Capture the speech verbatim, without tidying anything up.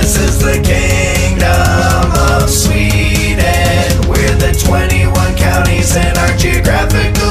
This is the kingdom of Sweden. We're the twenty-one counties in our geographical